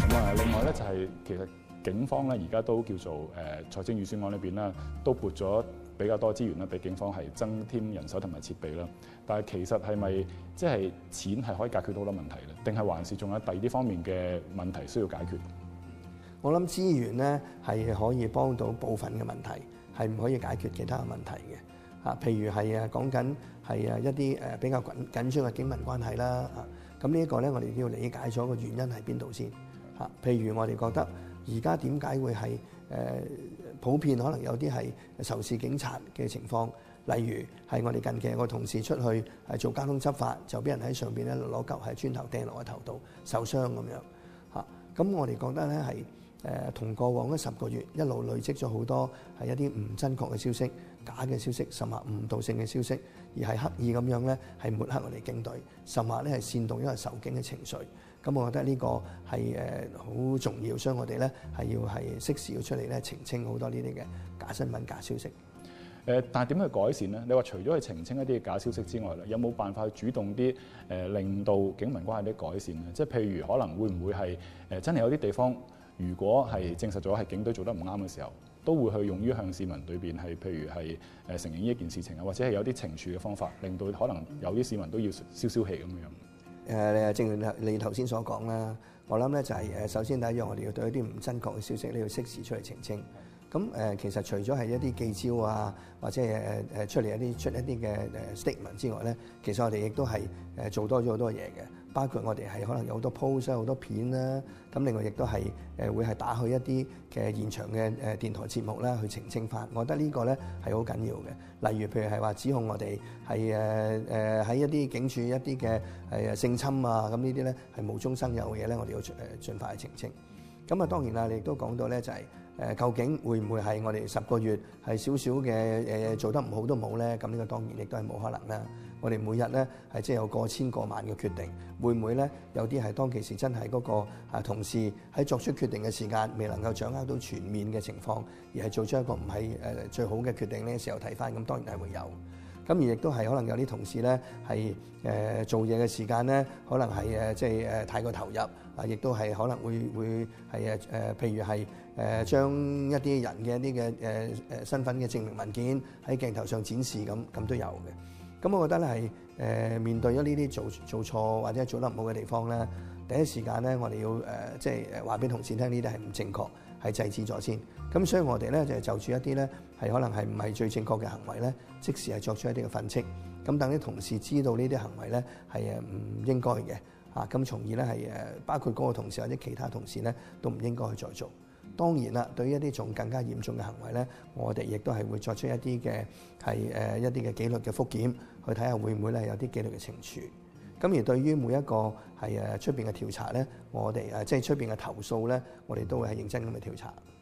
另外咧就係其實警方咧而家都叫做財政預算案裏邊啦，都撥咗比較多資源啦，俾警方係增添人手同埋設備啦。但係其實係咪即係錢係可以解決到好多問題咧？定係還是仲有第二啲方面嘅問題需要解決？ 我諗資源咧係可以幫到部分嘅問題，係唔可以解決其他嘅問題嘅。譬如係講緊係一啲比較緊張嘅警民關係啦。咁呢一個咧，我哋都要理解咗個原因喺邊度先。譬如我哋覺得而家點解會係普遍可能有啲係仇視警察嘅情況，例如係我哋近期有個同事出去係做交通執法，就俾人喺上邊咧攞嚿係磚頭掟落個頭度受傷咁樣。咁我哋覺得咧係同過往嗰10個月一路累積咗好多係一啲唔真確嘅消息、假嘅消息，甚至誤導性嘅消息，而係刻意咁樣咧係抹黑我哋警隊，甚至咧係煽動一個仇警嘅情緒。咁我覺得呢個係好重要，所以我哋咧係要係適時要出嚟咧澄清好多呢啲嘅假新聞、假消息。 但係點去改善咧？你話除咗去澄清一啲假消息之外咧，有冇辦法去主動啲令到警民關係啲改善咧？即係譬如可能會唔會係真係有啲地方，如果係證實咗係警隊做得唔啱嘅時候，都會去用於向市民裏邊係譬如係承認呢一件事情啊，或者係有啲懲處嘅方法，令到可能有啲市民都要消消氣咁樣。 正如你頭先所講啦，我諗咧就係首先第一樣，我哋要對一啲唔真確嘅消息咧要適時出嚟澄清。咁其實除咗係一啲記招啊，或者出一啲嘅statement 之外咧，其實我哋亦都係做多咗好多嘢嘅，包括我哋係可能有好多 post 好多片啦，咁另外亦都係會係打去一啲嘅現場嘅電台節目啦，去澄清翻。我覺得呢個咧係好緊要嘅。例如譬如係話指控我哋係喺一啲警署一啲嘅性侵啊，咁呢啲咧係無中生有嘅嘢咧，我哋要盡快去澄清。咁啊當然啦，你亦都講到咧就係究竟會唔會係我哋10個月係少少嘅做得唔好都冇咧？咁呢個當然亦都係冇可能啦。我哋每日咧係即係有過千過萬嘅決定，會唔會咧有啲係當其時真係嗰個同事喺作出決定嘅時間未能夠掌握到全面嘅情況，而係做出一個唔係最好嘅決定呢？時候睇翻，咁當然係會有。咁而亦都係可能有啲同事咧係做嘢嘅時間咧，可能係即係太過投入啊，亦都係可能會係譬如係將一啲人嘅一啲嘅身份嘅證明文件喺鏡頭上展示咁都有嘅。咁我覺得咧係面對咗呢啲做錯或者做得唔好嘅地方咧，第一時間咧我哋要即係話俾同事聽呢啲係唔正確，係制止咗先。咁所以我哋咧就住一啲咧係可能係唔係最正確嘅行為咧，即時係作出一啲嘅訓斥。咁等啲同事知道呢啲行為咧係唔應該嘅咁從而咧係包括嗰個同事或者其他同事咧都唔應該去再做。當然啦，對於一啲仲更加嚴重嘅行為咧，我哋亦都係會作出一啲嘅係一啲嘅紀律嘅復檢，去睇下會唔會咧有啲紀律嘅懲處。咁而對於每一個係出邊嘅調查咧，我哋即係出邊嘅投訴咧，我哋都會係認真咁去調查。